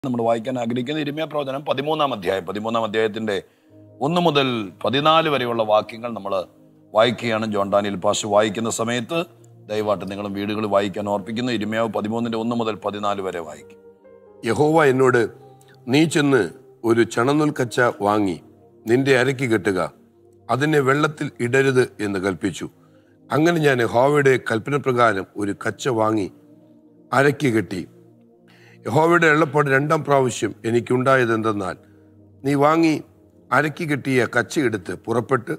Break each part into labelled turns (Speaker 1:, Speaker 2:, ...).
Speaker 1: നമ്മൾ വായിക്കാൻ ആഗ്രഹിക്കുന്ന ഇരിമ്യാ പ്രവചനം 13-ാം അധ്യായം 13-ാം അധ്യായത്തിന്റെ 1 മുതൽ 14 വരെയുള്ള വാക്യങ്ങൾ നമ്മൾ വായിക്കുകയാണ്. ജോൺ ഡാനിയൽ പാസ്റ്റർ വായിക്കുന്ന സമയത്ത് ദയവായിട്ട് നിങ്ങളും വീടുകളിൽ വായിക്കാൻ ഓർപ്പിക്കുന്നു. ഇരിമ്യാവ് 13-ന്റെ 1 മുതൽ 14 വരെ വായിക്കും.
Speaker 2: യഹോവ എന്നോട്, നീ ചെന്ന് ഒരു ചണനൂൽ കച്ച വാങ്ങി നിന്റെ അരയ്ക്ക് കെട്ടുക, അതിനെ വെള്ളത്തിൽ ഇടരുത് എന്ന് കൽപ്പിച്ചു. അങ്ങനെ ഞാൻ യഹോവയുടെ കൽപ്പന പ്രകാരം ഒരു കച്ച വാങ്ങി അരയ്ക്ക് കെട്ടി. യഹോവയുടെ അരുളപ്പാട് 2-ാം പ്രാവശ്യം എനിക്കുണ്ടായത് എന്തെന്നാൽ, നീ വാങ്ങി അരയ്ക്ക് കെട്ടിയ കച്ചയെടുത്ത് പുറപ്പെട്ട്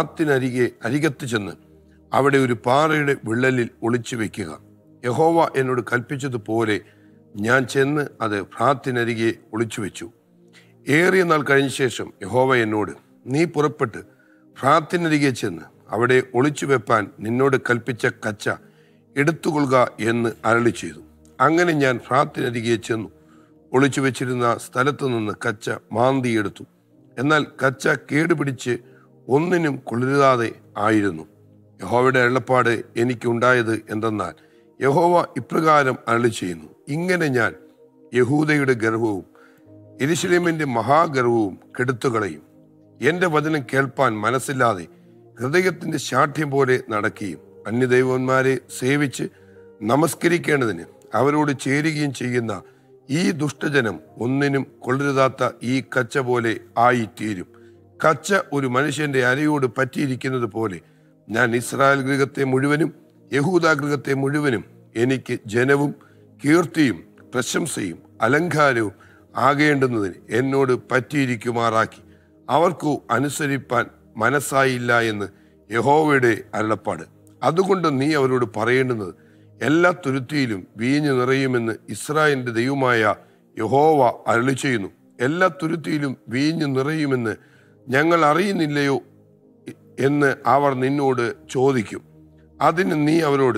Speaker 2: അരികത്ത് ചെന്ന് അവിടെ ഒരു പാറയുടെ വിള്ളലിൽ ഒളിച്ചു വെക്കുക. യഹോവ എന്നോട് കൽപ്പിച്ചതുപോലെ ഞാൻ ചെന്ന് അത് ഫ്രാത്തിനരികെ ഒളിച്ചു വെച്ചു. ഏറിയ നാൾ കഴിഞ്ഞ ശേഷം യഹോവ എന്നോട്, നീ പുറപ്പെട്ട് ഫ്രാത്തിനരികെ ചെന്ന് അവിടെ ഒളിച്ചു വെപ്പാൻ നിന്നോട് കൽപ്പിച്ച കച്ച എടുത്തുകൊള്ളുക എന്ന് അരുളി ചെയ്തു. അങ്ങനെ ഞാൻ ഫ്രാത്തിനരികെ ചെന്നു ഒളിച്ചു വെച്ചിരുന്ന സ്ഥലത്തു നിന്ന് കച്ച മാന്തിയെടുത്തു. എന്നാൽ കച്ച കേടുപിടിച്ച് ഒന്നിനും കൊള്ളരുതാതെ ആയിരുന്നു. യഹോവയുടെ അരുളപ്പാട് എനിക്കുണ്ടായത് എന്തെന്നാൽ, യഹോവ ഇപ്രകാരം അരുളി ചെയ്യുന്നു, ഇങ്ങനെ ഞാൻ യഹൂദയുടെ ഗർവവും യെരൂശലേമിന്റെ മഹാഗർവവും കെടുത്തുകളയും. എൻ്റെ വചനം കേൾപ്പാൻ മനസ്സില്ലാതെ ഹൃദയത്തിന്റെ ശാഠ്യം പോലെ നടക്കുകയും അന്യദൈവന്മാരെ സേവിച്ച് നമസ്കരിക്കേണ്ടതിന് അവരോട് ചേരുകയും ചെയ്യുന്ന ഈ ദുഷ്ടജനം ഒന്നിനും കൊള്ളരുതാത്ത ഈ കച്ച പോലെ ആയിത്തീരും. കച്ച ഒരു മനുഷ്യന്റെ അരയോട് പറ്റിയിരിക്കുന്നത് പോലെ ഞാൻ ഇസ്രായേൽ ഗൃഹത്തെ മുഴുവനും യഹൂദ ഗൃഹത്തെ മുഴുവനും എനിക്ക് ജനവും കീർത്തിയും പ്രശംസയും അലങ്കാരവും ആകേണ്ടുന്നതിന് എന്നോട് പറ്റിയിരിക്കുമാറാക്കി. അവർക്കു അനുസരിപ്പാൻ മനസ്സായില്ല എന്ന് യഹോവയുടെ അരുളപ്പാട്. അതുകൊണ്ട് നീ അവരോട് പറയേണ്ടുന്നത്, എല്ലാ തുരുത്തിയിലും വീഞ്ഞു നിറയുമെന്ന് ഇസ്രായേലിന്റെ ദൈവമായ യഹോവ അരുളി ചെയ്യുന്നു. എല്ലാ തുരുത്തിയിലും വീഞ്ഞു നിറയുമെന്ന് ഞങ്ങൾ അറിയുന്നില്ലയോ എന്ന് അവർ നിന്നോട് ചോദിക്കും. അതിന് നീ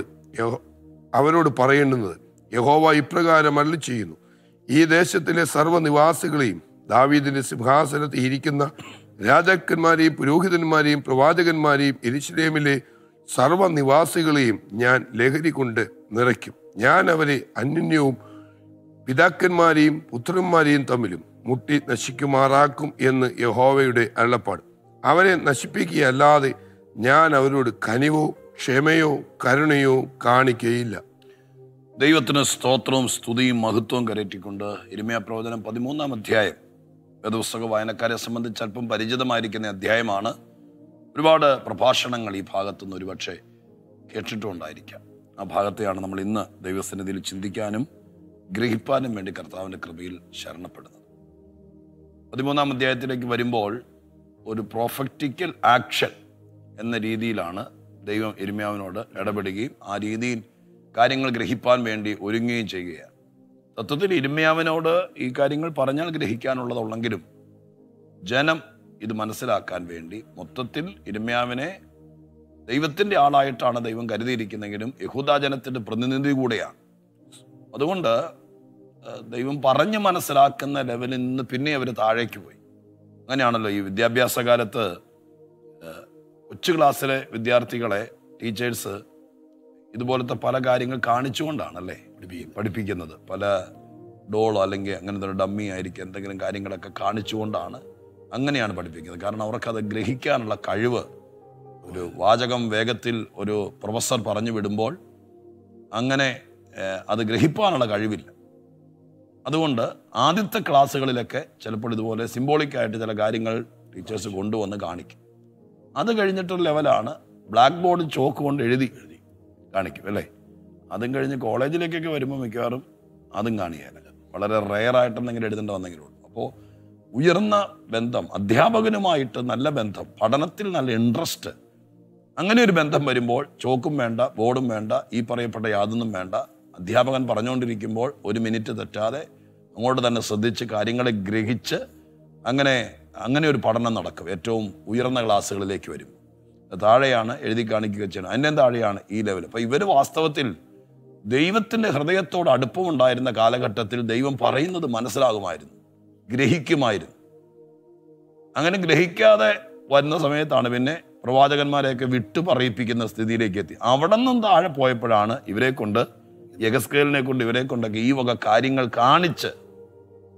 Speaker 2: അവരോട് പറയേണ്ടുന്നത്, യഹോവ ഇപ്രകാരം അരുളി ചെയ്യുന്നു, ഈ ദേശത്തിലെ സർവ്വനിവാസികളെയും ദാവീദിന്റെ സിംഹാസനത്തിൽ ഇരിക്കുന്ന രാജാക്കന്മാരെയും പുരോഹിതന്മാരെയും പ്രവാചകന്മാരെയും യെരൂശലേമിലെ സർവ്വനിവാസികളെയും ഞാൻ ലഹരി കൊണ്ട് നിറയ്ക്കും. ഞാൻ അവരെ അന്യോന്യവും പിതാക്കന്മാരെയും പുത്രന്മാരെയും തമ്മിലും മുട്ടി നശിക്കുമാറാക്കും എന്ന് യഹോവയുടെ അരുളപ്പാട്. അവരെ നശിപ്പിക്കുകയല്ലാതെ ഞാൻ അവരോട് കനിവോ ക്ഷമയോ കരുണയോ കാണിക്കയില്ല.
Speaker 1: ദൈവത്തിന് സ്തോത്രവും സ്തുതിയും മഹത്വവും കരയറ്റിക്കൊണ്ട് ഇരിമ്യാ പ്രവചനം 13-ാം അധ്യായം വേദപുസ്തക വായനക്കാരെ സംബന്ധിച്ച് അല്പം പരിചിതമായിരിക്കുന്ന അധ്യായമാണ്. ഒരുപാട് പ്രഭാഷണങ്ങൾ ഈ ഭാഗത്തുനിന്ന് ഒരുപക്ഷെ കേട്ടിട്ടുണ്ടായിരിക്കാം. ആ ഭാഗത്തെയാണ് നമ്മൾ ഇന്ന് ദൈവസന്നിധിയിൽ ചിന്തിക്കാനും ഗ്രഹിപ്പാനും വേണ്ടി കർത്താവിൻ്റെ കൃപയിൽ ശരണപ്പെടുന്നത്. 13-ാം അധ്യായത്തിലേക്ക് വരുമ്പോൾ ഒരു പ്രൊഫറ്റിക്കൽ ആക്ഷൻ എന്ന രീതിയിലാണ് ദൈവം ഇരിമ്യാവിനോട് ഇടപെടുകയും ആ രീതിയിൽ കാര്യങ്ങൾ ഗ്രഹിപ്പാൻ വേണ്ടി ഒരുങ്ങുകയും ചെയ്യുകയാണ്. തത്വത്തിൽ ഇരിമ്യാവിനോട് ഈ കാര്യങ്ങൾ പറഞ്ഞാൽ ഗ്രഹിക്കാനുള്ളതുള്ളെങ്കിലും ജനം ഇത് മനസ്സിലാക്കാൻ വേണ്ടി മൊത്തത്തിൽ ഇരിമ്യാവിനെ ദൈവത്തിൻ്റെ ആളായിട്ടാണ് ദൈവം കരുതിയിരിക്കുന്നെങ്കിലും യഹൂദാജനത്തിൻ്റെ പ്രതിനിധി കൂടെയാണ്. അതുകൊണ്ട് ദൈവം പറഞ്ഞ് മനസ്സിലാക്കുന്ന ലെവലിൽ നിന്ന് പിന്നെ അവർ താഴേക്ക് പോയി. അങ്ങനെയാണല്ലോ ഈ വിദ്യാഭ്യാസ കാലത്ത് കൊച്ചു ക്ലാസ്സിലെ വിദ്യാർത്ഥികളെ ടീച്ചേഴ്സ് ഇതുപോലത്തെ പല കാര്യങ്ങൾ കാണിച്ചുകൊണ്ടാണല്ലേ പഠിപ്പിക്കുന്നത്. പല ഡോളോ അല്ലെങ്കിൽ അങ്ങനത്തെ ഒരു ഡമ്മി ആയിരിക്കും എന്തെങ്കിലും കാര്യങ്ങളൊക്കെ കാണിച്ചുകൊണ്ടാണ് അങ്ങനെയാണ് പഠിപ്പിക്കുന്നത്. കാരണം അവർക്കത് ഗ്രഹിക്കാനുള്ള കഴിവ്, ഒരു വാചകം വേഗത്തിൽ ഒരു പ്രൊഫസർ പറഞ്ഞു വിടുമ്പോൾ അങ്ങനെ അത് ഗ്രഹിപ്പാനുള്ള കഴിവില്ല. അതുകൊണ്ട് ആദ്യത്തെ ക്ലാസ്സുകളിലൊക്കെ ചിലപ്പോൾ ഇതുപോലെ സിംബോളിക്കായിട്ട് ചില കാര്യങ്ങൾ ടീച്ചേഴ്സ് കൊണ്ടുവന്ന് കാണിക്കും. അത് കഴിഞ്ഞിട്ടൊരു ലെവലാണ് ബ്ലാക്ക് ബോർഡ് ചോക്ക് കൊണ്ട് എഴുതി കാണിക്കും അല്ലേ. അതും കഴിഞ്ഞ് കോളേജിലേക്കൊക്കെ വരുമ്പോൾ മിക്കവാറും അതും കാണിയാൽ വളരെ റെയറായിട്ടെന്തെങ്കിലും എഴുതേണ്ട വന്നെങ്കിലും ഉള്ളൂ. അപ്പോൾ ഉയർന്ന ബന്ധം, അധ്യാപകനുമായിട്ട് നല്ല ബന്ധം, പഠനത്തിൽ നല്ല ഇൻട്രസ്റ്റ്, അങ്ങനെ ഒരു ബന്ധം വരുമ്പോൾ ചോക്കും വേണ്ട, ബോർഡും വേണ്ട, ഈ പറയപ്പെട്ട യാതൊന്നും വേണ്ട. അധ്യാപകൻ പറഞ്ഞുകൊണ്ടിരിക്കുമ്പോൾ ഒരു മിനിറ്റ് തെറ്റാതെ അങ്ങോട്ട് തന്നെ ശ്രദ്ധിച്ച് കാര്യങ്ങളെ ഗ്രഹിച്ച് അങ്ങനെ ഒരു പഠനം നടക്കും. ഏറ്റവും ഉയർന്ന ക്ലാസ്സുകളിലേക്ക് വരും. താഴെയാണ് എഴുതി കാണിക്കുക ചെയ്യണം, അതിൻ്റെ താഴെയാണ് ഈ ലെവൽ. അപ്പം ഇവർ വാസ്തവത്തിൽ ദൈവത്തിൻ്റെ ഹൃദയത്തോട് അടുപ്പമുണ്ടായിരുന്ന കാലഘട്ടത്തിൽ ദൈവം പറയുന്നത് മനസ്സിലാകുമായിരുന്നു, ഗ്രഹിക്കുമായിരുന്നു. അങ്ങനെ ഗ്രഹിക്കാതെ വരുന്ന സമയത്താണ് പിന്നെ പ്രവാചകന്മാരെയൊക്കെ വിട്ടു പറയിപ്പിക്കുന്ന സ്ഥിതിയിലേക്ക് എത്തി. അവിടെ നിന്നും താഴെ പോയപ്പോഴാണ് ഇവരെ കൊണ്ട് യഗസ്കേലിനെ കൊണ്ട് ഇവരെ കൊണ്ടൊക്കെ ഈ വക കാര്യങ്ങൾ കാണിച്ച്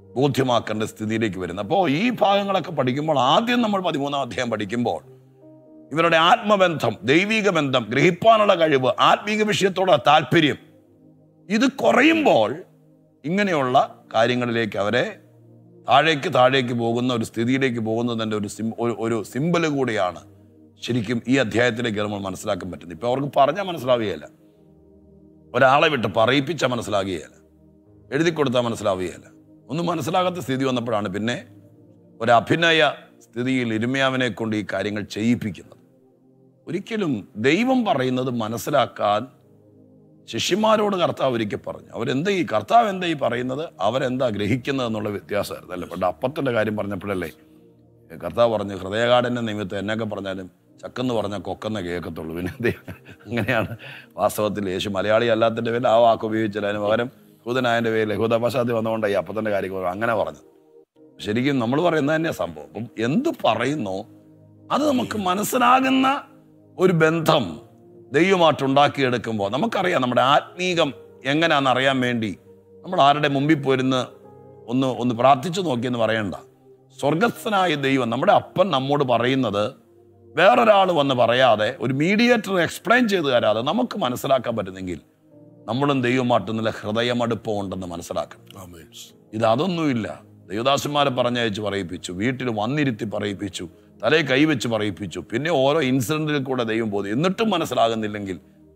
Speaker 1: ബോധ്യമാക്കേണ്ട സ്ഥിതിയിലേക്ക് വരുന്നത്. അപ്പോൾ ഈ ഭാഗങ്ങളൊക്കെ പഠിക്കുമ്പോൾ ആദ്യം നമ്മൾ 13-ാം അധ്യായം പഠിക്കുമ്പോൾ ഇവരുടെ ആത്മബന്ധം, ദൈവിക ബന്ധം, ഗ്രഹിപ്പാനുള്ള കഴിവ്, ആത്മീക വിഷയത്തോടുള്ള താല്പര്യം ഇത് കുറയുമ്പോൾ ഇങ്ങനെയുള്ള കാര്യങ്ങളിലേക്ക് അവരെ താഴേക്ക് പോകുന്ന ഒരു സ്ഥിതിയിലേക്ക് പോകുന്നതിൻ്റെ ഒരു സിമ്പല് കൂടിയാണ് ശരിക്കും ഈ അധ്യായത്തിലേക്ക് നമ്മൾ മനസ്സിലാക്കാൻ പറ്റുന്നത്. ഇപ്പം അവർക്ക് പറഞ്ഞാൽ മനസ്സിലാവുകയില്ല, ഒരാളെ വിട്ട് പറയിപ്പിച്ചാൽ മനസ്സിലാകുകയില്ല, എഴുതി കൊടുത്താൽ മനസ്സിലാവുകയില്ല. ഒന്നും മനസ്സിലാകാത്ത സ്ഥിതി വന്നപ്പോഴാണ് പിന്നെ ഒരഭിനയ സ്ഥിതിയിൽ ഇരിമ്യാവിനെ കൊണ്ട് ഈ കാര്യങ്ങൾ ചെയ്യിപ്പിക്കുന്നത്. ഒരിക്കലും ദൈവം പറയുന്നത് മനസ്സിലാക്കാൻ ശിഷ്യന്മാരോട് കർത്താവ് ഒരിക്കൽ പറഞ്ഞു. കർത്താവ് എന്താ ഈ പറയുന്നത്, അവരെന്താ ഗ്രഹിക്കുന്നത് എന്നുള്ള വ്യത്യാസമായിരുന്നു അല്ലേ. പണ്ട് അപ്പത്തിൻ്റെ കാര്യം പറഞ്ഞപ്പോഴല്ലേ കർത്താവ് പറഞ്ഞു, ഹൃദയകാഠിന്യ നിമിത്തം എന്നൊക്കെ പറഞ്ഞാലും ചക്കെന്ന് പറഞ്ഞാൽ കൊക്കെന്ന് കേൾക്കത്തുള്ളൂ. പിന്നെ അങ്ങനെയാണ് വാസ്തവത്തിൽ യേശു മലയാളി അല്ലാത്തതിൻ്റെ പേരിൽ ആ വാക്ക് ഉപയോഗിച്ചില്ല. അതിന് പകരം യഹൂദനായതിൻ്റെ പേരിൽ യഹൂദ പശ്ചാത്തലം വന്നുകൊണ്ട് ഈ അപ്പത്തിൻ്റെ കാര്യം അങ്ങനെ പറഞ്ഞു. ശരിക്കും നമ്മൾ പറയുന്നത് തന്നെയാണ് സംഭവം. അപ്പം എന്ത് പറയുന്നോ അത് നമുക്ക് മനസ്സിലാകുന്ന ഒരു ബന്ധം ദൈവമായിട്ട് ഉണ്ടാക്കിയെടുക്കുമ്പോൾ നമുക്കറിയാം നമ്മുടെ ആത്മീകം എങ്ങനെയാണെന്ന് അറിയാൻ വേണ്ടി നമ്മൾ ആരുടെ മുമ്പിൽ പോയിരുന്ന് ഒന്ന് പ്രാർത്ഥിച്ചു നോക്കിയെന്ന് പറയണ്ട. സ്വർഗസ്ഥനായ ദൈവം, നമ്മുടെ അപ്പൻ നമ്മോട് പറയുന്നത് വേറൊരാൾ വന്ന് പറയാതെ, ഒരു മീഡിയേറ്റർ എക്സ്പ്ലെയിൻ ചെയ്ത് തരാതെ നമുക്ക് മനസ്സിലാക്കാൻ പറ്റുന്നെങ്കിൽ നമ്മളും ദൈവമായിട്ട് നല്ല ഹൃദയമടുപ്പം ഉണ്ടെന്ന് മനസ്സിലാക്കണം. ഇതൊന്നുമില്ല. ദൈവദാസന്മാരെ പറഞ്ഞയച്ച് പറയിപ്പിച്ചു, വീട്ടിൽ വന്നിരുത്തി പറയിപ്പിച്ചു, തലയെ കൈവച്ച് പറയിപ്പിച്ചു, പിന്നെ ഓരോ ഇൻസിഡന്റിൽ കൂടെ ദൈവം പോകുന്നു. എന്നിട്ടും മനസ്സിലാകുന്നില്ലെങ്കിൽ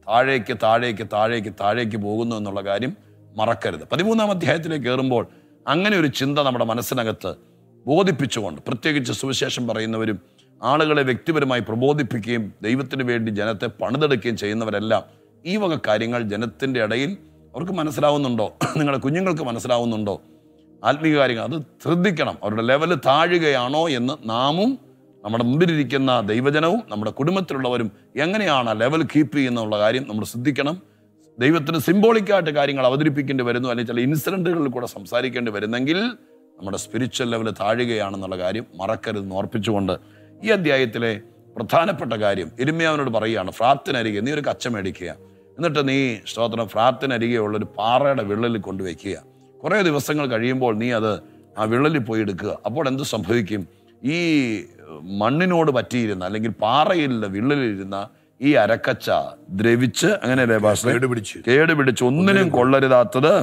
Speaker 1: താഴേക്ക് പോകുന്നു എന്നുള്ള കാര്യം മറക്കരുത്. 13-ാം അധ്യായത്തിലേക്ക് കയറുമ്പോൾ അങ്ങനെ ഒരു ചിന്ത നമ്മുടെ മനസ്സിനകത്ത് ബോധിപ്പിച്ചുകൊണ്ട്, പ്രത്യേകിച്ച് സുവിശേഷം പറയുന്നവരും ആളുകളെ വ്യക്തിപരമായി പ്രബോധിപ്പിക്കുകയും ദൈവത്തിന് വേണ്ടി ജനത്തെ പണിതെടുക്കുകയും ചെയ്യുന്നവരെല്ലാം ഈ വക കാര്യങ്ങൾ ജനത്തിൻ്റെ ഇടയിൽ അവർക്ക് മനസ്സിലാവുന്നുണ്ടോ, നിങ്ങളുടെ കുഞ്ഞുങ്ങൾക്ക് മനസ്സിലാവുന്നുണ്ടോ, ആത്മീയ കാര്യങ്ങൾ അത് ശ്രദ്ധിക്കണം. അവരുടെ ലെവല് താഴുകയാണോ എന്ന് നാമും നമ്മുടെ മുമ്പിലിരിക്കുന്ന ദൈവജനവും നമ്മുടെ കുടുംബത്തിലുള്ളവരും എങ്ങനെയാണ് ലെവൽ കീപ്പ് ചെയ്യുന്നുള്ള കാര്യം നമ്മൾ ശ്രദ്ധിക്കണം. ദൈവത്തിന് സിംബോളിക്കായിട്ട് കാര്യങ്ങൾ അവതരിപ്പിക്കേണ്ടി വരുന്നു, അല്ലെങ്കിൽ ചില ഇൻസിഡൻറ്റുകളിൽ കൂടെ സംസാരിക്കേണ്ടി വരുന്നെങ്കിൽ നമ്മുടെ സ്പിരിച്വൽ ലെവൽ താഴുകയാണെന്നുള്ള കാര്യം മറക്കരുതെന്ന് ഓർപ്പിച്ചുകൊണ്ട് ഈ അധ്യായത്തിലെ പ്രധാനപ്പെട്ട കാര്യം ഇരിമ്യാവിനോട് പറയുകയാണ്, ഫ്രാത്തിനരികെ നീ ഒരു കച്ച മേടിക്കുക, എന്നിട്ട് നീ ഫ്രാത്തിനരികെയുള്ളൊരു പാറയുടെ വിള്ളലിൽ കൊണ്ടുവയ്ക്കുക. കുറേ ദിവസങ്ങൾ കഴിയുമ്പോൾ നീ അത് ആ വിള്ളലിൽ പോയി എടുക്കുക. അപ്പോൾ എന്ത് സംഭവിക്കും? ഈ മണ്ണിനോട് പറ്റിയിരുന്ന അല്ലെങ്കിൽ പാറയിൽ വിള്ളലിരുന്ന ഈ അരക്കച്ച ദ്രവിച്ച് അങ്ങനെ കേടുപിടിച്ച് ഒന്നിനും കൊള്ളരുതാത്തത്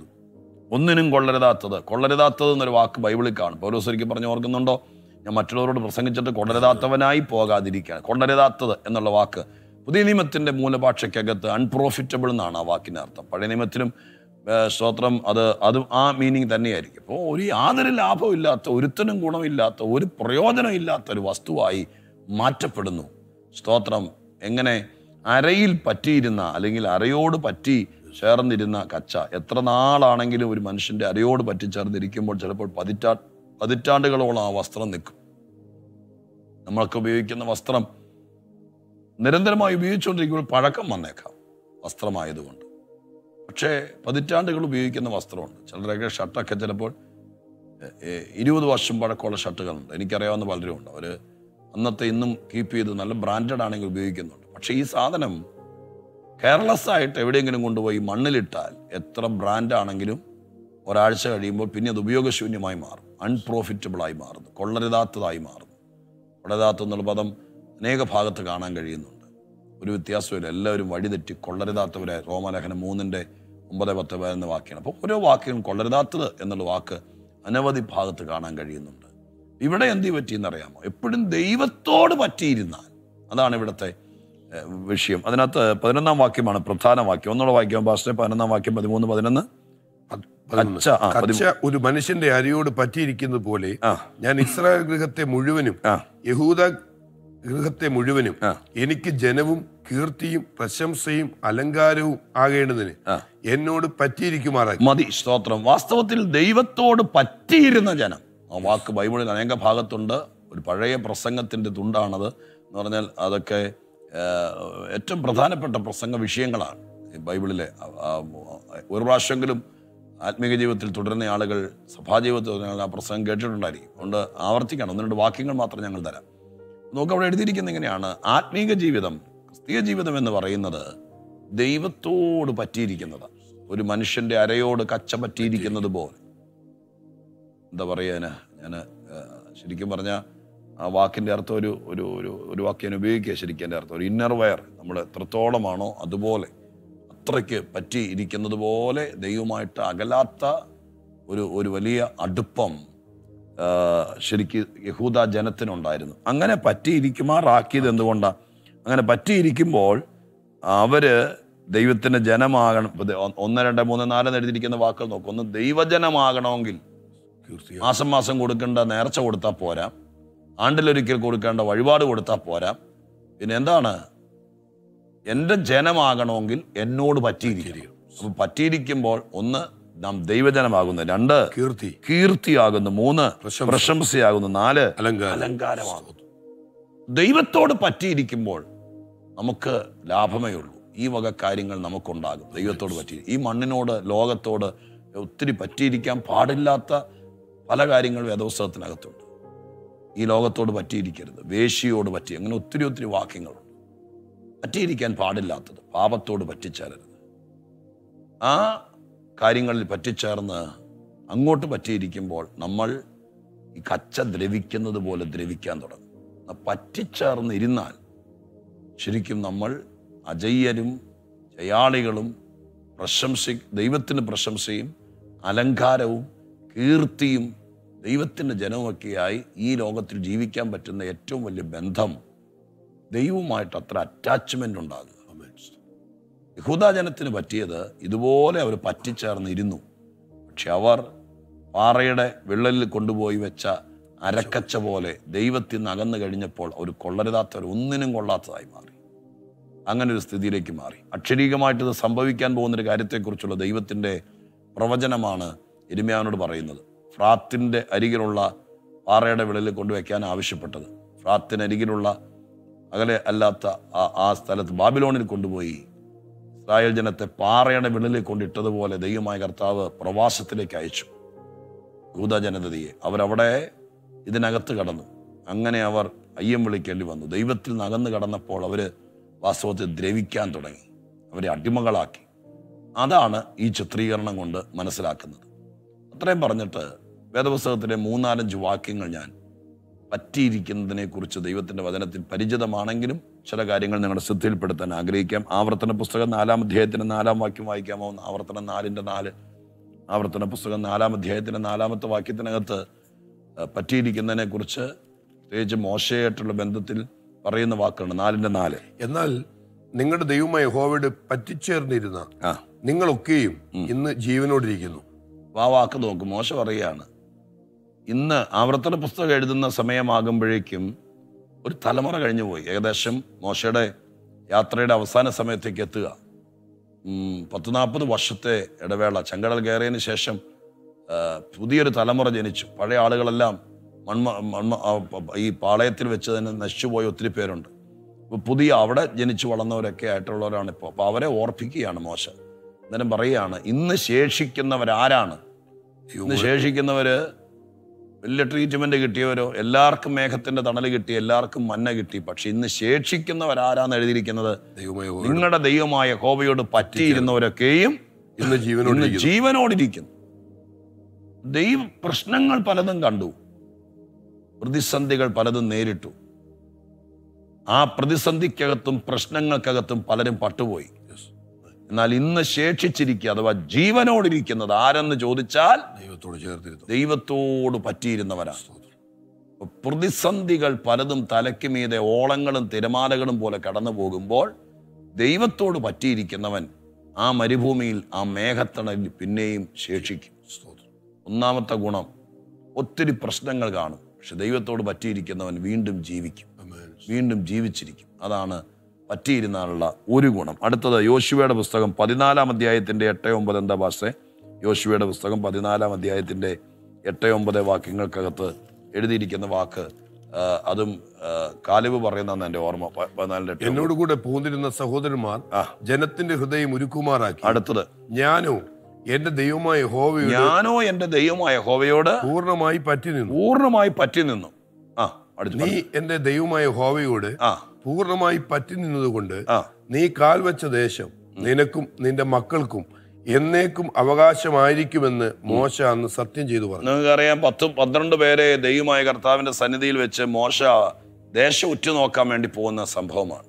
Speaker 1: എന്നൊരു വാക്ക് ബൈബിളിൽ കാണും. പൗലോസ് ഒരിക്കൽ പറഞ്ഞു, ഓർക്കുന്നുണ്ടോ? ഞാൻ മറ്റുള്ളവരോട് പ്രസംഗിച്ചിട്ട് കൊള്ളരുതാത്തവനായി പോകാതിരിക്കുക. കൊള്ളരുതാത്തത് എന്നുള്ള വാക്ക് പുതിയ നിയമത്തിന്റെ മൂലഭാഷയ്ക്കകത്ത് അൺപ്രോഫിറ്റബിൾ എന്നാണ് ആ വാക്കിന്റെ അർത്ഥം. പഴയ നിയമത്തിലും സ്തോത്രം അത് ആ മീനിങ് തന്നെയായിരിക്കും. അപ്പോൾ യാതൊരു ലാഭമില്ലാത്ത, ഒരുത്തനും ഗുണമില്ലാത്ത, ഒരു പ്രയോജനമില്ലാത്ത ഒരു വസ്തുവായി മാറ്റപ്പെടുന്നു. സ്തോത്രം എങ്ങനെ അരയിൽ പറ്റിയിരുന്ന അല്ലെങ്കിൽ അരയോട് പറ്റി ചേർന്നിരുന്ന കച്ച എത്ര നാളാണെങ്കിലും ഒരു മനുഷ്യന്റെ അരയോട് പറ്റി ചേർന്നിരിക്കുമ്പോൾ ചിലപ്പോൾ പതിറ്റാണ്ടുകളോളം ആ വസ്ത്രം നിൽക്കും. നമ്മളൊക്കെ ഉപയോഗിക്കുന്ന വസ്ത്രം നിരന്തരമായി ഉപയോഗിച്ചുകൊണ്ടിരിക്കുമ്പോൾ പഴക്കം വന്നേക്കാം വസ്ത്രമായതുകൊണ്ട്. പക്ഷേ പതിറ്റാണ്ടുകൾ ഉപയോഗിക്കുന്ന വസ്ത്രമുണ്ട്. ചിലരൊക്കെ ഷർട്ടൊക്കെ ചിലപ്പോൾ 20 വർഷം പഴക്കമുള്ള ഷർട്ടുകളുണ്ട്. എനിക്കറിയാവുന്ന പലരുമുണ്ട്. അവർ അന്നത്തെ ഇന്നും കീപ്പ് ചെയ്ത് നല്ല ബ്രാൻഡഡ് ആണെങ്കിൽ ഉപയോഗിക്കുന്നുണ്ട്. പക്ഷേ ഈ സാധനം കെയർലെസ് ആയിട്ട് എവിടെയെങ്കിലും കൊണ്ടുപോയി മണ്ണിലിട്ടാൽ എത്ര ബ്രാൻഡാണെങ്കിലും ഒരാഴ്ച കഴിയുമ്പോൾ പിന്നെ അത് ഉപയോഗശൂന്യമായി മാറും, അൺപ്രോഫിറ്റബിളായി മാറുന്നു, കൊള്ളരുതാത്തതായി മാറുന്നു. കൊള്ളരുതാത്തെന്നുള്ള പദം അനേക ഭാഗത്ത് കാണാൻ കഴിയുന്നുണ്ട്. ഒരു വ്യത്യാസമില്ല, എല്ലാവരും വഴിതെറ്റി കൊള്ളരുതാത്തവരെ റോമാലേഖനം 3:9-10 വാക്യാണ്. അപ്പോൾ ഓരോ വാക്കുകളും കൊള്ളരുതാത്തത് എന്നുള്ള വാക്ക് അനവധി ഭാഗത്ത് കാണാൻ കഴിയുന്നുണ്ട്. ഇവിടെ എന്ത് പറ്റിയെന്നറിയാമോ? എപ്പോഴും ദൈവത്തോട് പറ്റിയിരുന്നാൽ, അതാണ് ഇവിടുത്തെ വിഷയം. അതിനകത്ത് 11-ാം വാക്യമാണ് പ്രധാന വാക്യം. ഒന്നുകൂടെ വാക്യം പാസ്റ്റർ. 11-ാം വാക്യം 13:11.
Speaker 2: കച്ച ഒരു മനുഷ്യന്റെ അരയോട് പറ്റിയിരിക്കുന്നത് പോലെ ഞാൻ ഇസ്രായേൽ ഗൃഹത്തെ മുഴുവനും യഹൂദ ഗൃഹത്തെ മുഴുവനും എനിക്ക് ജനവും കീർത്തിയും പ്രശംസയും അലങ്കാരവും ആകേണ്ടതിന് എന്നോട് പറ്റിയിരിക്കുമാറായി മതി.
Speaker 1: സ്തോത്രം. വാസ്തവത്തിൽ ദൈവത്തോട് പറ്റിയിരുന്ന ജനം, ആ വാക്ക് ബൈബിളിൽ അനേക ഭാഗത്തുണ്ട്. ഒരു പഴയ പ്രസംഗത്തിന്റെ തുണ്ടാണത് എന്ന് പറഞ്ഞാൽ അതൊക്കെ ഏറ്റവും പ്രധാനപ്പെട്ട പ്രസംഗ വിഷയങ്ങളാണ് ബൈബിളിലെ. ഒരു പ്രാവശ്യമെങ്കിലും ആത്മീക ജീവിതത്തിൽ തുടരുന്ന ആളുകൾ, സഭാജീവിതത്തിൽ തുടരുന്ന ആ പ്രസംഗം കേട്ടിട്ടുണ്ടായിരിക്കും. അതുകൊണ്ട് ആവർത്തിക്കണം. 1-2 വാക്യങ്ങൾ മാത്രം ഞങ്ങൾ തരാം. നമുക്ക് അവിടെ എഴുതിയിരിക്കുന്നത് ഇങ്ങനെയാണ്: ആത്മീക ജീവിതം, ക്രിസ്തീയ ജീവിതം എന്ന് പറയുന്നത് ദൈവത്തോട് പറ്റിയിരിക്കുന്നത്. ഒരു മനുഷ്യന്റെ അരയോട് കച്ച പറ്റിയിരിക്കുന്നത് പോലെ എന്താ പറയുക, ഞാൻ ശരിക്കും പറഞ്ഞാൽ ആ വാക്കിൻ്റെ അർത്ഥം ഒരു ഒരു ഒരു ഒരു വാക്ക് ഞാൻ ഉപയോഗിക്കുക. ശരിക്കും എൻ്റെ അർത്ഥം ഒരു ഇന്നർ വയർ നമ്മൾ എത്രത്തോളമാണോ അതുപോലെ അത്രയ്ക്ക് പറ്റി ഇരിക്കുന്നത് പോലെ ദൈവമായിട്ട് അകലാത്ത ഒരു വലിയ അടുപ്പം ശരിക്ക് യഹൂദ ജനത്തിനുണ്ടായിരുന്നു. അങ്ങനെ പറ്റിയിരിക്കുമാറാക്കിയത് എന്തുകൊണ്ടാണ്? അങ്ങനെ പറ്റിയിരിക്കുമ്പോൾ അവര് ദൈവത്തിൻ്റെ ജനമാകണം. 1, 2, 3, 4 എഴുതിയിരിക്കുന്ന വാക്കുകൾ നോക്കും. ഒന്ന്, ദൈവജനമാകണമെങ്കിൽ മാസം കൊടുക്കേണ്ട നേർച്ച കൊടുത്താൽ പോരാ, ആണ്ടിലൊരിക്കൽ കൊടുക്കേണ്ട വഴിപാട് കൊടുത്താൽ പോരാ. പിന്നെ എന്താണ്? എൻ്റെ ജനമാകണമെങ്കിൽ എന്നോട് പറ്റിയിരിക്കും. അപ്പം പറ്റിയിരിക്കുമ്പോൾ 1 നാം ദൈവജനമാകുന്നു, 2 കീർത്തിയാകുന്നു, 3 പ്രശംസയാകുന്നു, 4 അലങ്കാരമാകുന്നു. ദൈവത്തോട് പറ്റിയിരിക്കുമ്പോൾ നമുക്ക് ലാഭമേ ഉള്ളൂ. ഈ വക കാര്യങ്ങൾ നമുക്കുണ്ടാകും. ദൈവത്തോട് പറ്റി ഈ മണ്ണിനോട് ലോകത്തോട് ഒത്തിരി പറ്റിയിരിക്കാൻ പാടില്ലാത്ത പല കാര്യങ്ങളും വേദപുസ്തകത്തിനകത്തുണ്ട്. ഈ ലോകത്തോട് പറ്റിയിരിക്കരുത്, വേശ്യയോട് പറ്റി, അങ്ങനെ ഒത്തിരി വാക്യങ്ങളുണ്ട്. പറ്റിയിരിക്കാൻ പാടില്ലാത്തത്, പാപത്തോട് പറ്റിച്ചേരരുത്. ആ കാര്യങ്ങളിൽ പറ്റിച്ചേർന്ന് അങ്ങോട്ട് പറ്റിയിരിക്കുമ്പോൾ നമ്മൾ ഈ കച്ച ദ്രവിക്കുന്നത് പോലെ ദ്രവിക്കാൻ തുടങ്ങും. പറ്റിച്ചേർന്നിരുന്നാൽ ശരിക്കും നമ്മൾ അജയ്യരും ജയാളികളും ദൈവത്തിന് പ്രശംസയും അലങ്കാരവും കീർത്തിയും ദൈവത്തിൻ്റെ ജനമൊക്കെയായി ഈ ലോകത്തിൽ ജീവിക്കാൻ പറ്റുന്ന ഏറ്റവും വലിയ ബന്ധം ദൈവവുമായിട്ട് അത്ര അറ്റാച്ച്മെൻ്റ് ഉണ്ടാകുക. യഹൂദ ജനത്തിന് പറ്റിയത് ഇതുപോലെ അവർ പറ്റിച്ചേർന്നിരുന്നു. പക്ഷെ അവർ പാറയുടെ വിള്ളലിൽ കൊണ്ടുപോയി വെച്ച അരക്കച്ച പോലെ ദൈവത്തിൽ നിന്ന് അകന്നു കഴിഞ്ഞപ്പോൾ അവർ കൊള്ളരുതാത്തവർ, ഒന്നിനും കൊള്ളാത്തതായി മാറി. അങ്ങനെ ഒരു സ്ഥിതിയിലേക്ക് മാറി. അക്ഷരീകമായിട്ടിത് സംഭവിക്കാൻ പോകുന്നൊരു കാര്യത്തെക്കുറിച്ചുള്ള ദൈവത്തിൻ്റെ പ്രവചനമാണ് യിരെമ്യാവിനോട് പറയുന്നത്. ഫ്രാത്തിൻ്റെ അരികിലുള്ള പാറയുടെ വിള്ളലിൽ കൊണ്ടുവയ്ക്കാൻ ആവശ്യപ്പെട്ടത്. ഫ്രാത്തിനരികിലുള്ള അകലെ അല്ലാത്ത ആ സ്ഥലത്ത് ബാബിലോണിൽ കൊണ്ടുപോയി ഇസ്രായേൽ ജനത്തെ പാറയുടെ വിള്ളലിൽ കൊണ്ടിട്ടതുപോലെ ദൈവമായ കർത്താവ് പ്രവാസത്തിലേക്ക് അയച്ചു യഹൂദ ജനതയെ. അവരവിടെ ഇതിനകത്ത് കടന്നു. അങ്ങനെ അവർ അയ്യം വിളിക്കേണ്ടി വന്നു. ദൈവത്തിൽ നിന്ന് അകന്ന് കടന്നപ്പോൾ അവർ വാസ്തവത്തിൽ ദ്രവിക്കാൻ തുടങ്ങി, അവരെ അടിമകളാക്കി. അതാണ് ഈ ചിത്രീകരണം കൊണ്ട് മനസ്സിലാക്കുന്നത്. അത്രയും പറഞ്ഞിട്ട് വേദപുസ്തകത്തിലെ 3-4 വാക്യങ്ങൾ ഞാൻ പറ്റിയിരിക്കുന്നതിനെ കുറിച്ച് ദൈവത്തിൻ്റെ വചനത്തിൽ പരിചിതമാണെങ്കിലും ചില കാര്യങ്ങൾ നിങ്ങളുടെ ശ്രദ്ധയിൽപ്പെടുത്താൻ ആഗ്രഹിക്കാം. ആവർത്തന പുസ്തകം 4-ാം അധ്യായത്തിന് 4-ാം വാക്യം വായിക്കാമോ? ആവർത്തനം 4:4. ആവർത്തന പുസ്തകം 4-ാം അധ്യായത്തിൻ്റെ 4-ാമത്തെ വാക്യത്തിനകത്ത് പറ്റിയിരിക്കുന്നതിനെ കുറിച്ച് പ്രത്യേകിച്ച് മോശയായിട്ടുള്ള ബന്ധത്തിൽ പറയുന്ന വാക്കാണ് 4:4.
Speaker 2: എന്നാൽ നിങ്ങളുടെ ദൈവമായ യഹോവയോട് പറ്റിച്ചേർന്നിരുന്ന നിങ്ങളൊക്കെയും ഇന്ന് ജീവനോടിരിക്കുന്നു.
Speaker 1: ആ വാക്ക് നോക്കും. മോശ പറയുകയാണ്, ഇന്ന് ആവർത്തന പുസ്തകം എഴുതുന്ന സമയമാകുമ്പോഴേക്കും ഒരു തലമുറ കഴിഞ്ഞു പോയി. ഏകദേശം മോശയുടെ യാത്രയുടെ അവസാന സമയത്തേക്ക് എത്തുക. 40 വർഷത്തെ ഇടവേള, ചെങ്കടൽ കയറിയതിന് ശേഷം പുതിയൊരു തലമുറ ജനിച്ചു. പഴയ ആളുകളെല്ലാം ഈ പാളയത്തിൽ വെച്ച് തന്നെ നശിച്ചുപോയ ഒത്തിരി പേരുണ്ട്. അപ്പോൾ പുതിയ അവിടെ ജനിച്ചു വളർന്നവരൊക്കെ ആയിട്ടുള്ളവരാണ് ഇപ്പോൾ. അപ്പോൾ അവരെ ഓർപ്പിക്കുകയാണ് മോശ. അന്നേരം പറയുകയാണ്, ഇന്ന് ശേഷിക്കുന്നവരാരാണ്? ഇന്ന് ശേഷിക്കുന്നവർ വലിയ ട്രീറ്റ്മെൻറ്റ് കിട്ടിയവരോ, എല്ലാവർക്കും മേഘത്തിൻ്റെ തണൽ കിട്ടി, എല്ലാവർക്കും മന്ന കിട്ടി. പക്ഷെ ഇന്ന് ശേഷിക്കുന്നവരാരാന്ന് എഴുതിയിരിക്കുന്നത്? നിങ്ങളുടെ ദൈവമായ യഹോവയോട് പറ്റിയിരുന്നവരൊക്കെയും ഇന്ന് ജീവനോടിരിക്കുന്നു. പ്രശ്നങ്ങൾ പലതും കണ്ടു, പ്രതിസന്ധികൾ പലതും നേരിട്ടു. ആ പ്രതിസന്ധിക്കകത്തും പ്രശ്നങ്ങൾക്കകത്തും പലരും പട്ടുപോയി. എന്നാൽ ഇന്ന് ശേഷിച്ചിരിക്കുക അഥവാ ജീവനോടിരിക്കുന്നത് ആരെന്ന് ചോദിച്ചാൽ ദൈവത്തോട് പറ്റിയിരുന്നവരാണ്. പ്രതിസന്ധികൾ പലതും തലയ്ക്ക് മീതെ ഓളങ്ങളും തിരമാലകളും പോലെ കടന്നു പോകുമ്പോൾ ദൈവത്തോട് പറ്റിയിരിക്കുന്നവൻ ആ മരുഭൂമിയിൽ ആ മേഘത്തണലിൽ പിന്നെയും ശേഷിക്കും. ഒന്നാമത്തെ ഗുണം, ഒത്തിരി പ്രശ്നങ്ങൾ കാണും, പക്ഷെ ദൈവത്തോട് പറ്റിയിരിക്കുന്നവൻ വീണ്ടും ജീവിക്കും, വീണ്ടും ജീവിച്ചിരിക്കും. അതാണ് പറ്റിയിരുന്നാലുള്ള ഒരു ഗുണം. അടുത്തത് യോശുവയുടെ പുസ്തകം 14-ാം അധ്യായത്തിൻ്റെ 8-9. എന്താ ഭാഷേ? യോശുവയുടെ പുസ്തകം 14-ാം അധ്യായത്തിൻ്റെ 8-9 വാക്യങ്ങൾക്കകത്ത് എഴുതിയിരിക്കുന്ന വാക്ക്, അതും കാലേബ് പറയുന്നതാണ് എൻ്റെ ഓർമ്മ. 14
Speaker 2: എന്നോട് കൂടെ പോന്നിരുന്ന സഹോദരന്മാർ ജനത്തിന്റെ ഹൃദയം ഉരുക്കുമാറാക്കി.
Speaker 1: അടുത്തത്,
Speaker 2: ഞാനോ എന്റെ ദൈവമായ
Speaker 1: യഹോവയോട്
Speaker 2: പൂർണ്ണമായി
Speaker 1: പറ്റി നിന്നു.
Speaker 2: നീ എന്റെ ദൈവമായ യഹോവയോട് പൂർണ്ണമായി പറ്റി നിന്നതുകൊണ്ട് നീ കാൽ വെച്ച ദേശം നിനക്കും നിന്റെ മക്കൾക്കും എന്നേക്കും അവകാശമായിരിക്കുമെന്ന് മോശ അന്ന് സത്യം ചെയ്തു പറഞ്ഞു.
Speaker 1: നിങ്ങൾക്കറിയാം 10-12 പേരെ ദൈവമായ കർത്താവിന്റെ സന്നിധിയിൽ വെച്ച് മോശ ദേശം ഉറ്റുനോക്കാൻ വേണ്ടി പോകുന്ന സംഭവമാണ്.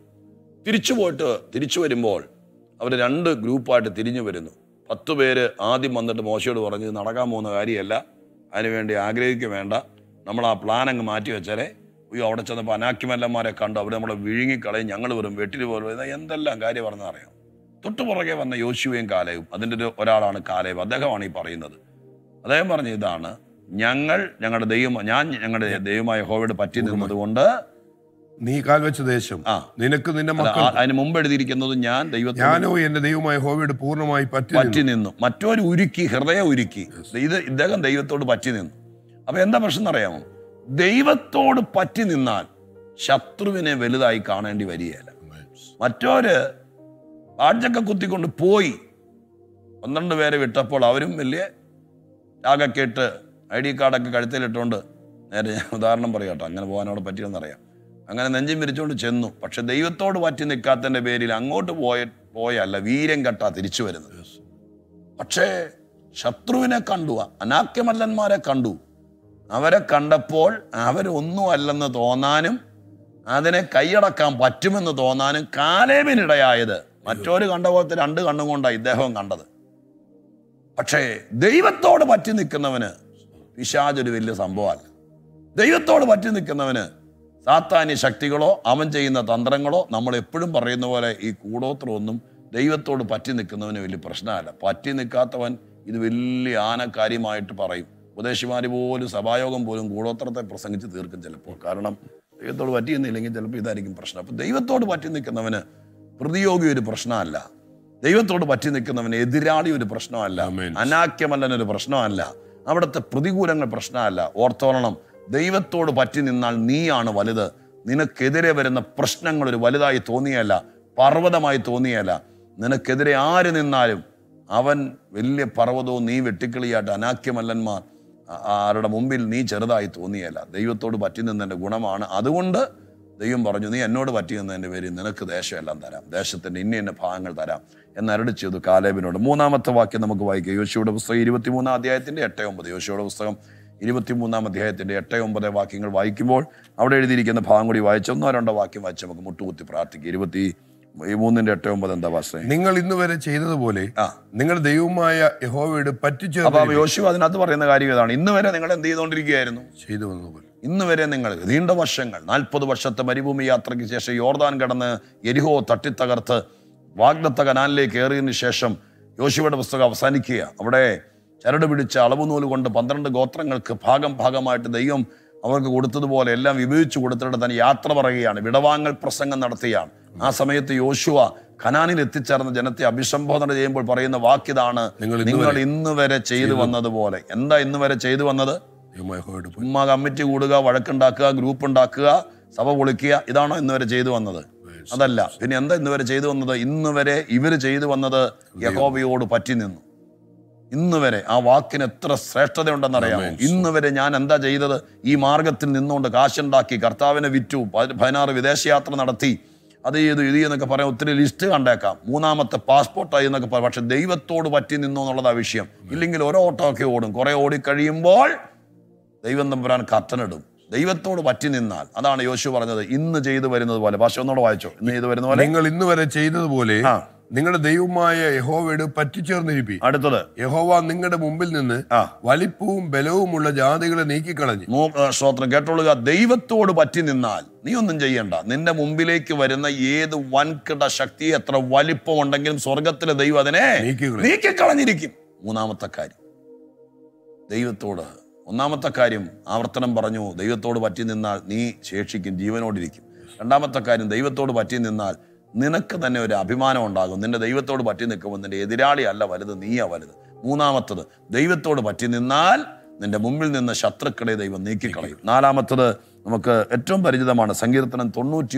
Speaker 1: തിരിച്ചു വരുമ്പോൾ അവർ 2 ഗ്രൂപ്പായിട്ട് തിരിഞ്ഞു വരുന്നു. 10 പേര് ആദ്യം വന്നിട്ട് മോശയോട് പറഞ്ഞു, നടക്കാൻ പോകുന്ന കാര്യമല്ല, അതിനുവേണ്ടി ആഗ്രഹിക്കുക വേണ്ട, നമ്മൾ ആ പ്ലാൻ അങ്ങ് മാറ്റി വെച്ചാലേ. അവിടെ ചെന്നപ്പോൾ അനാക്യമല്ലന്മാരെ കണ്ടു, അവർ നമ്മളെ വിഴുങ്ങിക്കളയും, ഞങ്ങൾ വെറും വെട്ടിൽ പോലെ എന്തെല്ലാം കാര്യം പറഞ്ഞാൽ അറിയാം. തൊട്ടുപുറകെ വന്ന യോശുവയും കാലേബും, അതിൻ്റെ ഒരാളാണ് കാലേബ്, അദ്ദേഹമാണ് ഈ പറയുന്നത്. അദ്ദേഹം പറഞ്ഞു, ഇതാണ് ഞങ്ങളുടെ ദൈവമായ യഹോവയോട് പറ്റി നിന്നത് കൊണ്ട്
Speaker 2: നീ കാൽ വെച്ച ദേശം നിനക്ക് നിന്റെ മക്കൾ.
Speaker 1: അതിന് മുമ്പ് എഴുതിയിരിക്കുന്നത്
Speaker 2: ഞാനോ എന്റെ ദൈവമായ യഹോവയോട് പൂർണ്ണമായി പറ്റി
Speaker 1: നിന്നു. മറ്റൊരു ഹൃദയം ഉരുക്കി ഇദ്ദേഹം ദൈവത്തോട് പറ്റി നിന്നു. അപ്പൊ എന്താ പ്രശ്നം എന്നറിയാമോ? ദൈവത്തോട് പറ്റി നിന്നാൽ ശത്രുവിനെ വലുതായി കാണേണ്ടി വരികയില്ല. മറ്റൊരു ആഡ്ജൊക്കെ കുത്തിക്കൊണ്ട് പോയി 12 പേരെ വിട്ടപ്പോൾ അവരും വലിയ ടാഗൊക്കെ ഇട്ട് ID കാർഡൊക്കെ കഴുത്തിലിട്ടുകൊണ്ട്, നേരെ ഞാൻ ഉദാഹരണം പറയാട്ടോ, അങ്ങനെ പോകാനോട് പറ്റിയെന്നറിയാം, അങ്ങനെ നെഞ്ചും വിരിച്ചുകൊണ്ട് ചെന്നു. പക്ഷെ ദൈവത്തോട് പറ്റി നിൽക്കാത്തതിൻ്റെ പേരിൽ അങ്ങോട്ട് പോയല്ല വീര്യം കെട്ടാ തിരിച്ചു വരുന്നത്. പക്ഷേ ശത്രുവിനെ കണ്ടു, അനാക്യമല്ലന്മാരെ കണ്ടു. അവരെ കണ്ടപ്പോൾ അവരൊന്നും അല്ലെന്ന് തോന്നാനും അതിനെ കൈയടക്കാൻ പറ്റുമെന്ന് തോന്നാനും കാലേബിനിടയായത്. മറ്റൊരു കണ്ട പോലത്തെ 2 കണ്ണും കൊണ്ടാണ് ഇദ്ദേഹം കണ്ടത്. പക്ഷേ ദൈവത്തോട് പറ്റി നിൽക്കുന്നവന് പിശാചൊരു വലിയ സംഭവമല്ല. ദൈവത്തോട് പറ്റി നിൽക്കുന്നവന് സാത്താന്യ ശക്തികളോ അവൻ ചെയ്യുന്ന തന്ത്രങ്ങളോ, നമ്മൾ എപ്പോഴും പറയുന്ന പോലെ ഈ കൂടോത്രമൊന്നും ദൈവത്തോട് പറ്റി നിൽക്കുന്നവന് വലിയ പ്രശ്നമല്ല. പറ്റി നിൽക്കാത്തവൻ ഇത് വലിയ ആനക്കാര്യമായിട്ട് പറയും. ഉപദേശിമാർ പോലും സഭായോഗം പോലും കൂടോത്രത്തെ പ്രസംഗിച്ച് തീർക്കും ചിലപ്പോൾ. കാരണം ദൈവത്തോട് പറ്റിയെന്നില്ലെങ്കിൽ ചിലപ്പോൾ ഇതായിരിക്കും പ്രശ്നം. അപ്പോൾ ദൈവത്തോട് പറ്റി നിൽക്കുന്നവന് പ്രതിയോഗി ഒരു പ്രശ്നമല്ല, ദൈവത്തോട് പറ്റി നിൽക്കുന്നവന് എതിരാളി ഒരു പ്രശ്നമല്ല, അനാക്യമല്ലനൊരു പ്രശ്നമല്ല, അവിടുത്തെ പ്രതികൂലങ്ങൾ പ്രശ്നമല്ല. ഓർത്തോളണം, ദൈവത്തോട് പറ്റി നിന്നാൽ നീയാണ് വലുത്. നിനക്കെതിരെ വരുന്ന പ്രശ്നങ്ങൾ ഒരു വലുതായി തോന്നിയല്ല, പർവ്വതമായി തോന്നിയല്ല. നിനക്കെതിരെ ആര് നിന്നാലും അവൻ വലിയ പർവ്വതവും നീ വെട്ടിക്കിളിയായിട്ട് അനാക്യമല്ലന്മാർ ആരുടെ മുമ്പിൽ നീ ചെറുതായി തോന്നിയല്ല. ദൈവത്തോട് പറ്റി നിന്നതിൻ്റെ ഗുണമാണ്. അതുകൊണ്ട് ദൈവം പറഞ്ഞു, നീ എന്നോട് പറ്റി നിന്നതിൻ്റെ പേരിൽ നിനക്ക് ദേശമെല്ലാം തരാം, ദേശത്തിൻ്റെ ഇന്ന ഭാഗങ്ങൾ തരാം എന്ന് അരുളി ചെയ്തു കാലേബിനോട്. 3-ാമത്തെ വാക്യം നമുക്ക് വായിക്കാം. യോശുവയുടെ പുസ്തകം 23-ാം അധ്യായത്തിൻ്റെ 8-9. യോശുവയുടെ പുസ്തകം 23-ാം അധ്യായത്തിൻ്റെ 8-9 വാക്യങ്ങൾ വായിക്കുമ്പോൾ അവിടെ എഴുതിയിരിക്കുന്ന ഭാഗം കൂടി വായിച്ച് 1-2 വാക്യം വായിച്ച് നമുക്ക് മുട്ടുകുത്തി പ്രാർത്ഥിക്കും. 23-ന്റെ 8-9 എന്താ ഭാഷ? നിങ്ങൾ
Speaker 2: ഇന്ന് വരെ ചെയ്തതുപോലെ നിങ്ങളുടെ ദൈവമായ യഹോവയോട് പറ്റിച്ചു.
Speaker 1: അപ്പൊ യോശുവ അതിനകത്ത് പറയുന്ന കാര്യം ഇതാണ്, ഇന്ന് വരെ നിങ്ങൾ എന്ത് ചെയ്തുകൊണ്ടിരിക്കുകയായിരുന്നു?
Speaker 2: ചെയ്തു വന്നതുപോലെ.
Speaker 1: ഇന്ന് വരെ നിങ്ങൾ നീണ്ട വർഷങ്ങൾ 40 വർഷത്തെ മരുഭൂമി യാത്രയ്ക്ക് ശേഷം യോർദാൻ കടന്ന് യെരിഹോ തട്ടിത്തകർത്ത് വാഗ്ദത്ത കനാലിലേക്ക് കയറിയതിനു ശേഷം യോശുവയുടെ പുസ്തകം അവസാനിക്കുക. അവിടെ ചരട് പിടിച്ച അളവുനൂല് കൊണ്ട് 12 ഗോത്രങ്ങൾക്ക് ഭാഗമായിട്ട് ദൈവം അവർക്ക് കൊടുത്തതുപോലെ എല്ലാം വിഭജിച്ചു കൊടുത്തിട്ട് തന്നെ യാത്ര പറയുകയാണ്, വിടവാങ്ങൽ പ്രസംഗം നടത്തുകയാണ്. ആ സമയത്ത് യോശുവ കനാനിൽ എത്തിച്ചേർന്ന ജനത്തെ അഭിസംബോധന ചെയ്യുമ്പോൾ പറയുന്ന വാക്യതാണ്, നിങ്ങൾ ഇന്ന് വരെ ചെയ്തു വന്നതുപോലെ. എന്താ ഇന്ന് വരെ ചെയ്തു വന്നത്? ഉമ്മ കമ്മിറ്റി കൂടുക, വഴക്കുണ്ടാക്കുക, ഗ്രൂപ്പ് ഉണ്ടാക്കുക, സഭ പൊളിക്കുക, ഇതാണോ ഇന്ന് വരെ ചെയ്തു വന്നത്? അതല്ല. പിന്നെ എന്താ ഇന്ന് വരെ ചെയ്തു വന്നത്? ഇന്ന് വരെ ഇവര് ചെയ്തു വന്നത് യഹോവയോട് പറ്റി നിന്നു. ഇന്ന് വരെ ആ വാക്കിന് എത്ര ശ്രേഷ്ഠതയുണ്ടെന്നറിയാമോ? ഇന്ന് വരെ ഞാൻ എന്താ ചെയ്തത്? ഈ മാർഗത്തിൽ നിന്നുകൊണ്ട് കാശുണ്ടാക്കി, കർത്താവിനെ വിറ്റു, 16 വിദേശയാത്ര നടത്തി, അത് ചെയ്തു, ഇത് എന്നൊക്കെ പറയാം, ഒത്തിരി ലിസ്റ്റ് കണ്ടേക്കാം, 3-ാമത്തെ പാസ്പോർട്ടായി എന്നൊക്കെ പറയാം. പക്ഷെ ദൈവത്തോട് പറ്റി നിന്നു എന്നുള്ളതാ വിഷയം. ഇല്ലെങ്കിൽ ഓരോ ഓട്ടമൊക്കെ ഓടും, കുറെ ഓടിക്കഴിയുമ്പോൾ ദൈവം തമ്പുരാൻ കർട്ടനിടും. ദൈവത്തോട് പറ്റി നിന്നാൽ, അതാണ് യോശു പറഞ്ഞത്, ഇന്ന് ചെയ്തു വരുന്നത് പോലെ. ഭാഷ ഒന്നോട് വായിച്ചോ. ഇന്ന് ചെയ്തു വരുന്ന പോലെ
Speaker 2: നിങ്ങൾ ഇന്ന് വരെ ചെയ്തതുപോലെ നിങ്ങളുടെ ദൈവമായ യഹോവയോട് പറ്റിച്ചേർന്നിരിപ്പി.
Speaker 1: അടുത്തത്,
Speaker 2: യഹോവ നിങ്ങളുടെ മുമ്പിൽ നിന്ന് വലിപ്പവും ബലവുമുള്ള ജാതികളെ നീക്കിക്കളഞ്ഞു.
Speaker 1: സ്തോത്രം. കേട്ടോളുക, ദൈവത്തോട് പറ്റി നിന്നാൽ നീ ഒന്നും ചെയ്യണ്ട. നിന്റെ മുമ്പിലേക്ക് വരുന്ന ഏത് വൻകിട ശക്തി എത്ര വലിപ്പം ഉണ്ടെങ്കിലും സ്വർഗത്തിലെ ദൈവം അതിനെ നീക്കിക്കളഞ്ഞിരിക്കും. 3-ാമത്തെ കാര്യം ദൈവത്തോട്. 1-ാമത്തെ കാര്യം ആവർത്തനം പറഞ്ഞു, ദൈവത്തോട് പറ്റി നിന്നാൽ നീ ശേഷിക്കും, ജീവനോടിരിക്കും. 2-ാമത്തെ കാര്യം, ദൈവത്തോട് പറ്റി നിന്നാൽ നിനക്ക് തന്നെ ഒരു അഭിമാനം ഉണ്ടാകും. നിന്റെ ദൈവത്തോട് പറ്റി നിൽക്കുമ്പോൾ നിന്റെ എതിരാളി അല്ല വലുത്, നീയാ വലുത്. 3-ാമത്തത്, ദൈവത്തോട് പറ്റി നിന്നാൽ നിന്റെ മുമ്പിൽ നിന്ന് ശത്രുക്കളെ ദൈവം നീക്കിക്കളയും. 4-ാമത്തത് നമുക്ക് ഏറ്റവും പരിചിതമാണ്, സങ്കീർത്തനം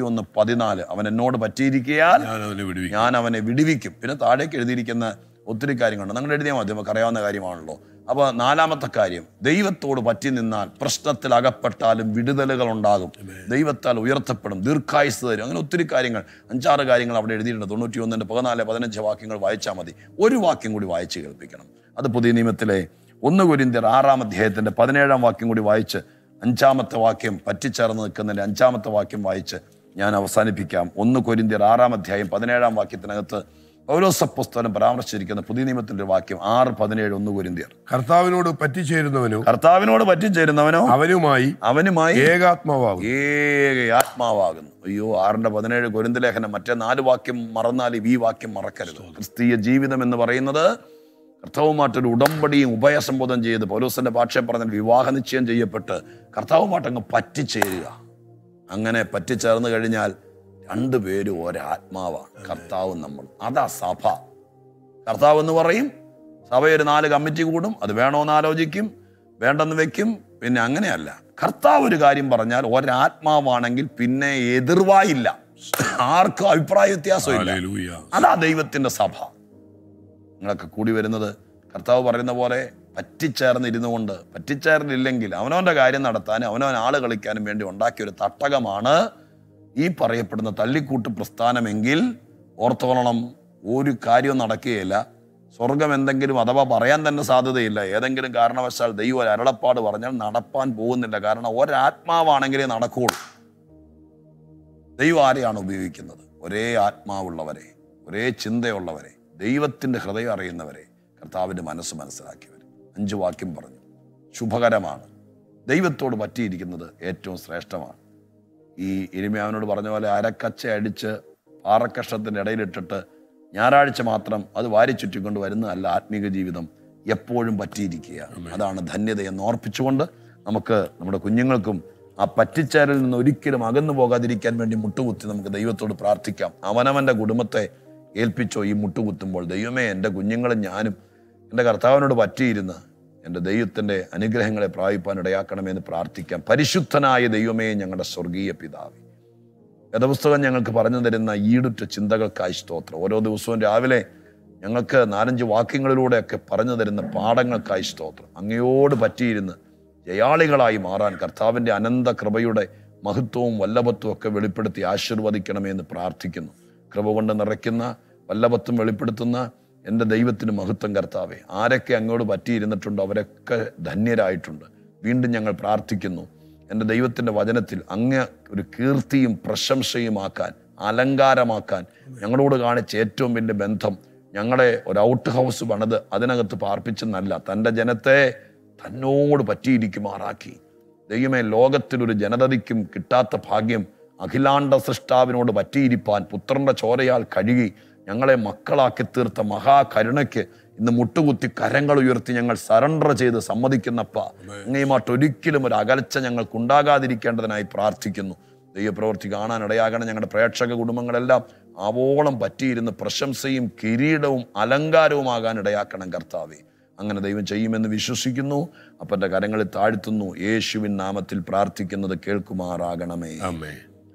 Speaker 1: 91:14. അവൻ എന്നോട് പറ്റിയിരിക്കയാൽ ഞാൻ അവനെ വിടുവിക്കും. പിന്നെ താഴേക്ക് എഴുതിയിരിക്കുന്ന ഒത്തിരി കാര്യങ്ങളുണ്ട്. നിങ്ങൾ എഴുതിയാൽ മതി, നമുക്ക് അറിയാവുന്ന കാര്യമാണല്ലോ. അപ്പോൾ നാലാമത്തെ കാര്യം, ദൈവത്തോട് പറ്റി നിന്നാൽ പ്രശ്നത്തിൽ അകപ്പെട്ടാലും വിടുതലുകൾ ഉണ്ടാകും, ദൈവത്താൽ ഉയർത്തപ്പെടും, ദീർഘായുസ് തരും. അങ്ങനെ ഒത്തിരി കാര്യങ്ങൾ, 5-6 കാര്യങ്ങൾ അവിടെ എഴുതിയിട്ടുണ്ട്. 91-14-15 വാക്യങ്ങൾ വായിച്ചാൽ മതി. ഒരു വാക്യം കൂടി വായിച്ച് കേൾപ്പിക്കണം. അത് പുതിയ നിയമത്തിലെ 1 കൊരിന്ത്യർ 6-ാം അധ്യായത്തിൻ്റെ 17-ാം വാക്യം കൂടി വായിച്ച് 5-ാമത്തെ വാക്യം പറ്റിച്ചേർന്ന് നിൽക്കുന്നതിൻ്റെ 5-ാമത്തെ വാക്യം വായിച്ച് ഞാൻ അവസാനിപ്പിക്കാം. 1 കൊരിന്ത്യർ 6-ാം അധ്യായം 17-ാം വാക്യത്തിനകത്ത് പൗലോസ് അപ്പോസ്തലൻ പരാമർശിച്ചിരിക്കുന്ന പുതിയ നിയമത്തിന്റെ വാക്യം 6:17 1 കൊരിന്ത്യർ.
Speaker 2: കർത്താവിനോട് പറ്റിച്ചേരുന്നവനോ അവനുമായി
Speaker 1: ഏകാത്മാവാകുന്നു. അയ്യോ, 6:17 കൊരിന്ത് ലേഖനം. മറ്റേ 4 വാക്യം മറന്നാലും ഈ വാക്യം മറക്കരുത്. ക്രിസ്തീയ ജീവിതം എന്ന് പറയുന്നത് കർത്താവുമായിട്ടൊരു ഉടമ്പടിയും ഉഭയസംബോധം ചെയ്ത്, പൗലോസിന്റെ ഭാഷ പറഞ്ഞ വിവാഹ നിശ്ചയം ചെയ്യപ്പെട്ട് കർത്താവുമായിട്ടങ്ങ് പറ്റിച്ചേരുക. അങ്ങനെ പറ്റിച്ചേർന്ന് കഴിഞ്ഞാൽ 2 പേരും ഒരാത്മാവാണ്, കർത്താവും നമ്മളും. അതാ സഭ. കർത്താവ് എന്ന് പറയും, സഭ ഒരു 4 കമ്മിറ്റി കൂടും, അത് വേണോന്ന് ആലോചിക്കും, വേണ്ടെന്ന് വെക്കും. പിന്നെ അങ്ങനെയല്ല, കർത്താവ് ഒരു കാര്യം പറഞ്ഞാൽ ഒരാത്മാവാണെങ്കിൽ പിന്നെ എതിർവായില്ല, ആർക്കും അഭിപ്രായ വ്യത്യാസമില്ല. അതാ ദൈവത്തിന്റെ സഭ. നിങ്ങളൊക്കെ കൂടി വരുന്നത് കർത്താവ് പറയുന്ന പോലെ പറ്റിച്ചേർന്നിരുന്നു കൊണ്ട്, പറ്റിച്ചേർന്നില്ലെങ്കിൽ അവനവൻ്റെ കാര്യം നടത്താനും അവനവൻ ആള് കളിക്കാനും വേണ്ടി ഉണ്ടാക്കിയൊരു തട്ടകമാണ് ഈ പറയപ്പെടുന്ന തല്ലിക്കൂട്ട് പ്രസ്ഥാനമെങ്കിൽ ഓർത്തോളണം, ഒരു കാര്യവും നടക്കുകയില്ല. സ്വർഗം എന്തെങ്കിലും അഥവാ പറയാൻ തന്നെ സാധ്യതയില്ല. ഏതെങ്കിലും കാരണവശാൽ ദൈവം ഒരു അരുളപ്പാട് പറഞ്ഞാൽ നടപ്പാൻ പോകുന്നില്ല. കാരണം ഒരാത്മാവാണെങ്കിലേ നടക്കുകയുള്ളൂ. ദൈവം ആരെയാണ് ഉപയോഗിക്കുന്നത്? ഒരേ ആത്മാവുള്ളവരെ, ഒരേ ചിന്തയുള്ളവരെ, ദൈവത്തിൻ്റെ ഹൃദയം അറിയുന്നവരെ, കർത്താവിൻ്റെ മനസ്സ് മനസ്സിലാക്കിയവർ. 5 വാക്യം പറഞ്ഞു. ശുഭകരമാണ്. ദൈവത്തോട് പറ്റിയിരിക്കുന്നത് ഏറ്റവും ശ്രേഷ്ഠമാണ്. ഈ ഇരിമ്യാവിനോട് പറഞ്ഞ പോലെ അരക്കച്ച അടിച്ച് പാറക്കഷത്തിൻ്റെ ഇടയിലിട്ടിട്ട് ഞായറാഴ്ച മാത്രം അത് വാരിച്ചുറ്റിക്കൊണ്ട് വരുന്നതല്ല ആത്മീക ജീവിതം. എപ്പോഴും പറ്റിയിരിക്കുക, അതാണ് ധന്യതയെന്ന് ഓർപ്പിച്ചുകൊണ്ട് നമുക്ക് നമ്മുടെ കുഞ്ഞുങ്ങൾക്കും ആ പറ്റിച്ചേരലിൽ നിന്ന് ഒരിക്കലും അകന്നു പോകാതിരിക്കാൻ വേണ്ടി മുട്ടുകുത്തി നമുക്ക് ദൈവത്തോട് പ്രാർത്ഥിക്കാം. അവനവൻ്റെ കുടുംബത്തെ ഏൽപ്പിച്ചോ ഈ മുട്ടുകുത്തുമ്പോൾ, ദൈവമേ, എൻ്റെ കുഞ്ഞുങ്ങളും ഞാനും എൻ്റെ കർത്താവിനോട് പറ്റിയിരുന്ന് എൻ്റെ ദൈവത്തിൻ്റെ അനുഗ്രഹങ്ങളെ പ്രാപിപ്പാൻ ഇടയാക്കണമെന്ന് പ്രാർത്ഥിക്കാം. പരിശുദ്ധനായ ദൈവമേ, ഞങ്ങളുടെ സ്വർഗീയ പിതാവേ, വേദപുസ്തകം ഞങ്ങൾക്ക് പറഞ്ഞു തരുന്ന ഈടുറ്റ ചിന്തകൾക്കായി സ്തോത്രം. ഓരോ ദിവസവും രാവിലെ ഞങ്ങൾക്ക് 4-5 വാക്യങ്ങളിലൂടെയൊക്കെ പറഞ്ഞു തരുന്ന പാഠങ്ങൾക്കായി സ്തോത്രം. അങ്ങയോട് പറ്റിയിരുന്ന് ജയാളികളായി മാറാൻ കർത്താവിൻ്റെ അനന്ത കൃപയുടെ മഹത്വവും വല്ലഭത്വവും ഒക്കെ വെളിപ്പെടുത്തി ആശീർവദിക്കണമെന്ന് പ്രാർത്ഥിക്കുന്നു. കൃപ കൊണ്ട് നിറയ്ക്കുന്ന, വല്ലഭത്വം വെളിപ്പെടുത്തുന്ന എൻ്റെ ദൈവത്തിന് മഹത്വം കർത്താവേ. ആരൊക്കെ അങ്ങോട്ട് പറ്റിയിരുന്നിട്ടുണ്ടോ അവരൊക്കെ ധന്യരായിട്ടുണ്ട്. വീണ്ടും ഞങ്ങൾ പ്രാർത്ഥിക്കുന്നു, എൻ്റെ ദൈവത്തിൻ്റെ വചനത്തിൽ അങ്ങ് ഒരു കീർത്തിയും പ്രശംസയുമാക്കാൻ, അലങ്കാരമാക്കാൻ ഞങ്ങളോട് കാണിച്ച ഏറ്റവും വലിയ ബന്ധം, ഞങ്ങളെ ഒരു ഔട്ട് ഹൗസ് പണിത് അതിനകത്ത് പാർപ്പിച്ചെന്നല്ല, തൻ്റെ ജനത്തെ തന്നോട് പറ്റിയിരിക്കുമാറാക്കി. ദൈവമേ, ലോകത്തിലൊരു ജനതയ്ക്കും കിട്ടാത്ത ഭാഗ്യം അഖിലാണ്ട സൃഷ്ടാവിനോട് പറ്റിയിരിപ്പാൻ പുത്രന്റെ ചോരയാൽ കഴുകി ഞങ്ങളെ മക്കളാക്കി തീർത്ത മഹാകരുണയ്ക്ക് ഇന്ന് മുട്ടുകുത്തി കരങ്ങൾ ഉയർത്തി ഞങ്ങൾ സറണ്ടർ ചെയ്ത് സമ്മതിക്കുന്നപ്പ, അങ്ങയുമായിട്ട് ഒരിക്കലും ഒരു അകൽച്ച ഞങ്ങൾക്കുണ്ടാകാതിരിക്കേണ്ടതിനായി പ്രാർത്ഥിക്കുന്നു. ദൈവപ്രവൃത്തി കാണാനിടയാകണം. ഞങ്ങളുടെ പ്രേക്ഷക കുടുംബങ്ങളെല്ലാം ആവോളം പറ്റിയിരുന്ന് പ്രശംസയും കിരീടവും അലങ്കാരവുമാകാൻ ഇടയാക്കണം കർത്താവേ. അങ്ങനെ ദൈവം ചെയ്യുമെന്ന് വിശ്വസിക്കുന്നു. അപ്പൻ്റെ കരങ്ങളിൽ താഴ്ത്തുന്നു. യേശുവിൻ നാമത്തിൽ പ്രാർത്ഥിക്കുന്നത് കേൾക്കുമാറാകണമേ.
Speaker 2: ആമേൻ.